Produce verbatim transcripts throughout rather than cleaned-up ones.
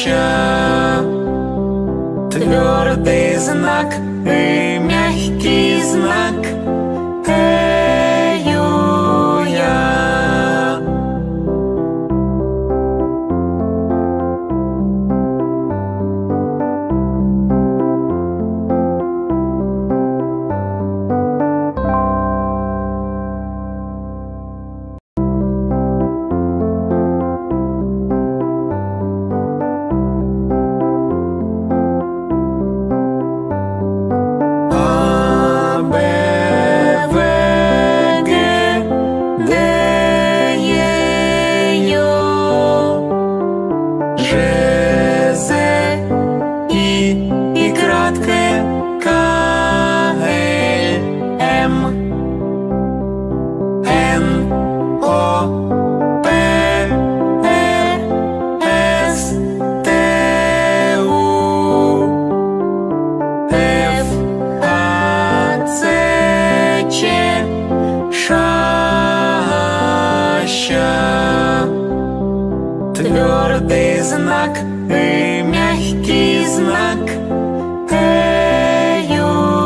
Твердый знак и мягкий знак. Эю я. Твердый знак и мягкий знак. Эю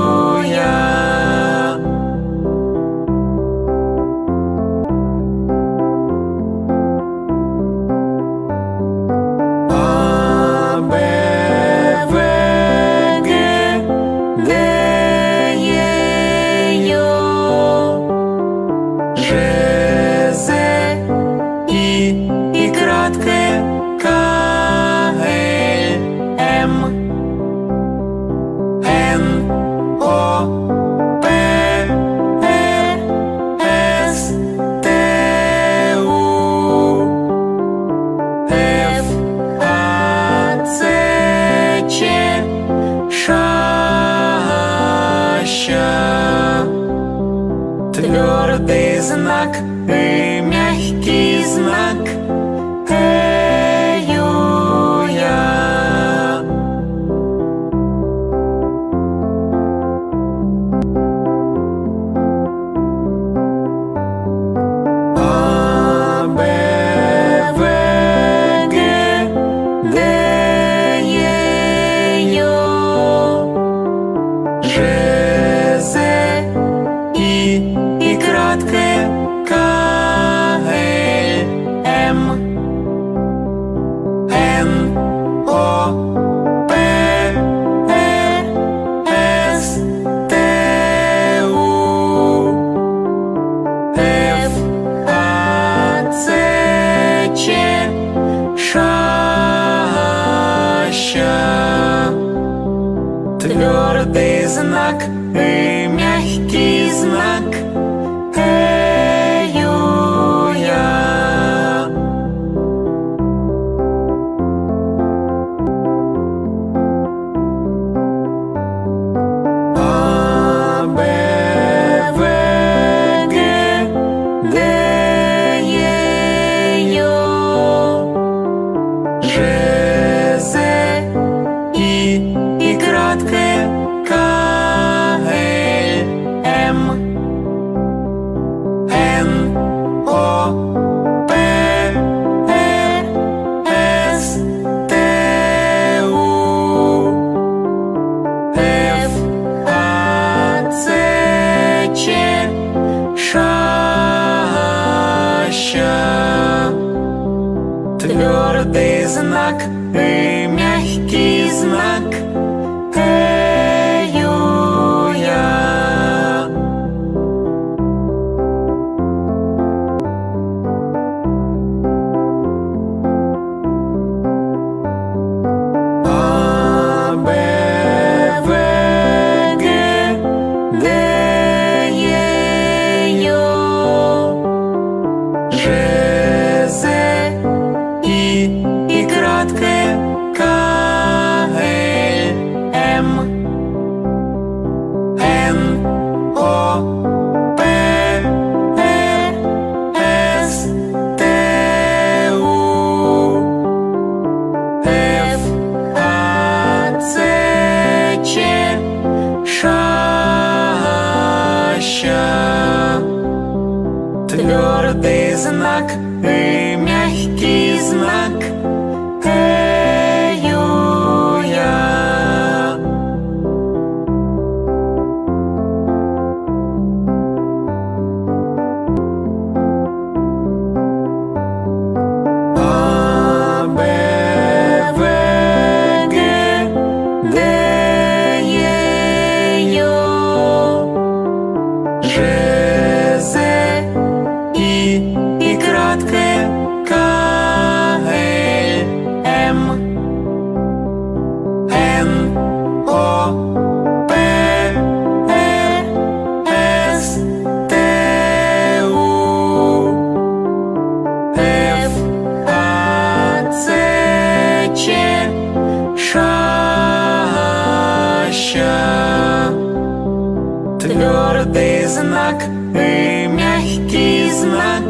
я. А, Б, В, Г, Д, Е, Ё, Ж, З, И и краткое К, Л, М, Н, О, П, Р, С, Т, У, Ф, А, Ц, Ч, Ш, Щ. Твердый знак и мягкий знак. Эю я. А, Б, В, Г, Д, Е, Ё, Ж, З, И и краткое К, Л, М, Н, О, П, Р, С, Т, У, Ф, А, Ц, Ч, Ш, Щ. Твердый знак и мягкий знак. Эю я. А, Б, В, Г, Д, Е, Ё, Ж, З, И и краткое К, Л, М, Н, О, П, Р, С, Т, У, Ф, А, Ц, Ч, Ш, Щ. Твердый знак и мягкий знак. Эю я. А, Б, В, Г, Д, Е, Ё, Ж, З, И и краткое К, Л, М, Н, О, П, Р, С, Т, У, Ф, А, Ц, Ч, Ш, Щ. Твердый знак и мягкий знак. Эю знак,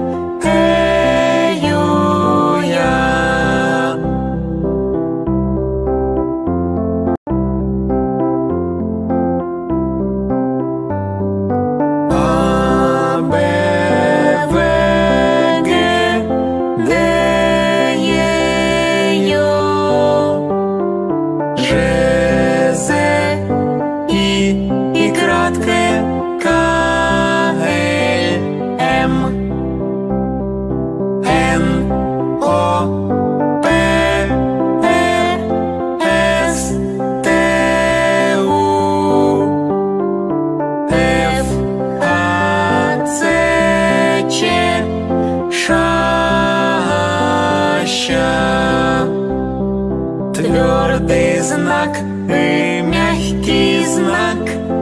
ею я. А, Б, В, Г, Д, Е, Ё, Ж, З, И, И краткое, К, Л, М, Н, О, П, Р, С, Т, У, Ф, А, Ц, Ч, Ш, Щ. Твердый знак и мягкий знак.